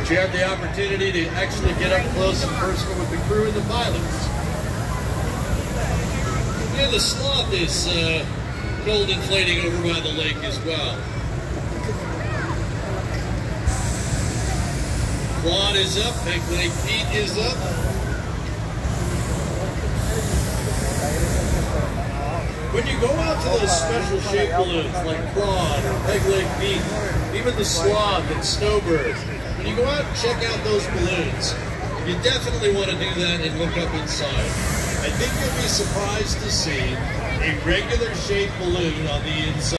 but you have the opportunity to actually get up close and personal with the crew and the pilots. And the sloth is cold inflating over by the lake as well. Quad is up, Peg Leg Pete is up. When you go out to those special shape balloons like Quad or Peg Leg Pete, even the Sloth and Snowbird, when you go out and check out those balloons, you definitely want to do that and look up inside. I think you'll be surprised to see a regular shaped balloon on the inside.